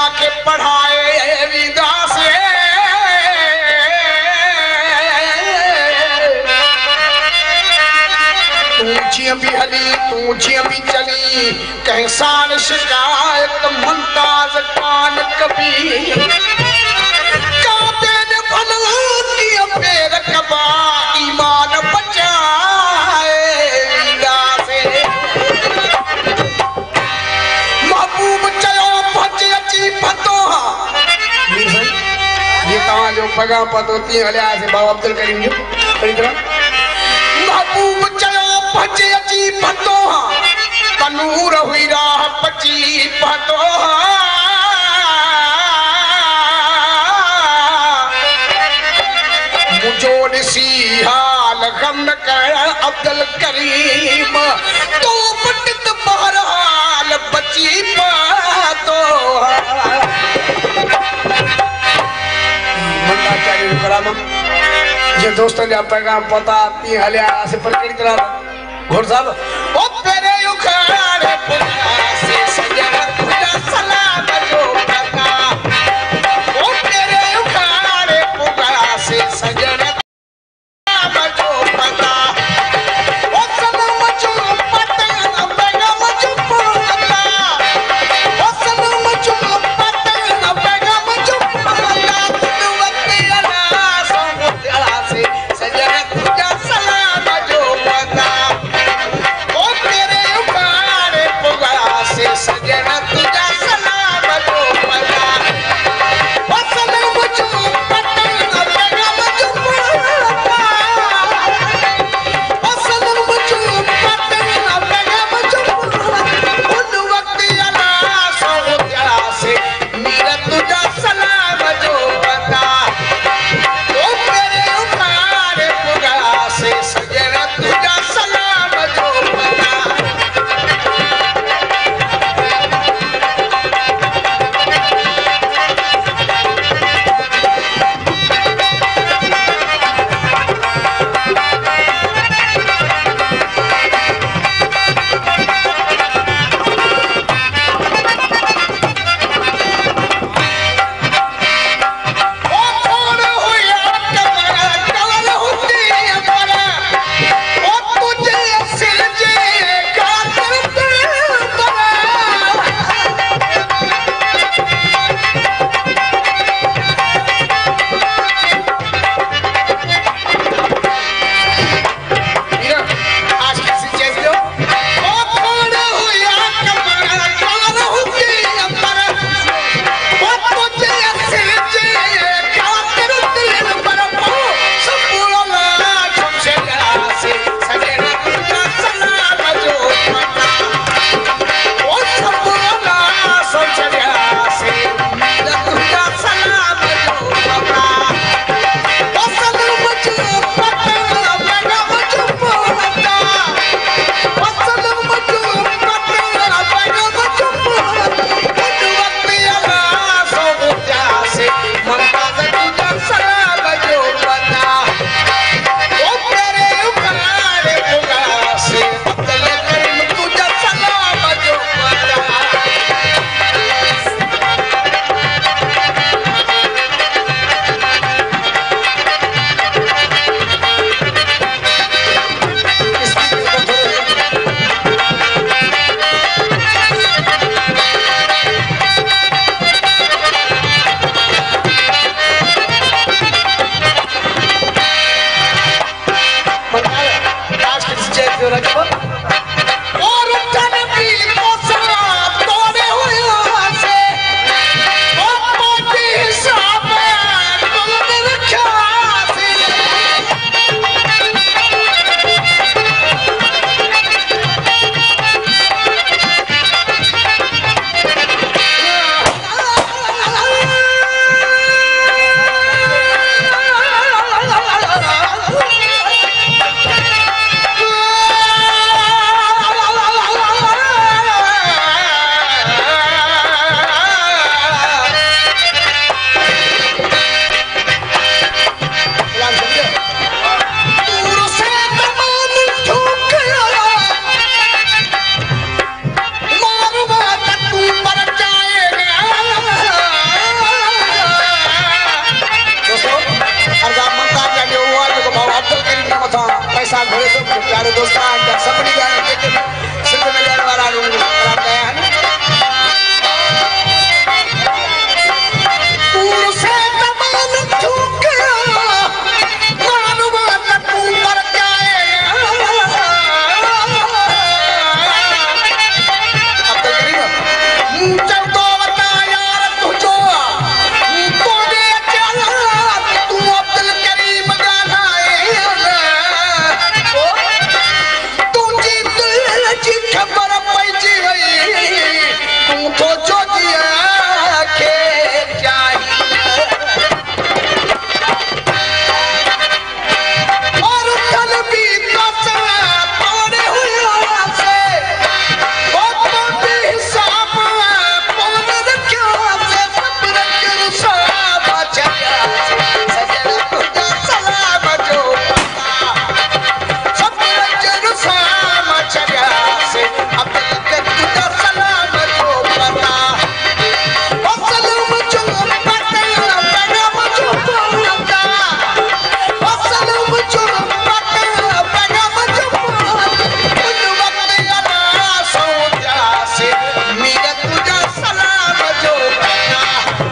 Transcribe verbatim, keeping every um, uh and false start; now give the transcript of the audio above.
के पढ़ाए विदा से तू जिया भी हली तू जिया भी चली कहीं साल शिकायत मुमताज कान कभी काबे ने भला किया पैर कबा ईमान बचाए विदा से महबूब चलो भजे अची फतोहा ये कहाँ जो पगा पतोती हले से बाबा अब्दुल करीम जो पढ़ी तरह महबूब चलो भजे अची फतोहा कनूर हुई राह पची फतोहा मुझो ॾिसी हाल गम न कर अब्दुल करीम तो पंडित बहरहाल बची फतोहा मंदा चाहिए करामा ये दोस्तों ने पैगाम पता ती हले से पर कड़ी तरह घोड़ साहब ओ तेरे उखाड़े पुरा से सजन खुदा सलाम जो पका ओ तेरे उखाड़े पुरा से सजन सलाम जो पका ओ सलाम जो पता पैगाम जो पका ओ सलाम जो पता पैगाम जो पका तू वक्ती अला सो से सजन खुदा सलाम जो पका ओ तेरे उखाड़े पुरा सपनी गाना के सिंध में गाने वाला लोग राम गया है पूर से तमान ठुक मानवा तू पर जाए अब तो गरीब चल तो बता यार तुझो तो दे चला तू अब्दुल करीम गाना खबर पैजी वही तू तो जो दिया के चाहिए और कल भी कसम तोड़े हुए से बहुत भी हिसाब पौने क्यों से सब रख सब चलिया सजन तुझा सलाम जो पता सब रख सब चलिया अब तक तुझा सलाम जो पता सलाम जो पता पैगाम जो पता सलाम जो पता पैगाम जो पता उन वक्त यारा सो जा से मेरा तुझा सलाम जो पता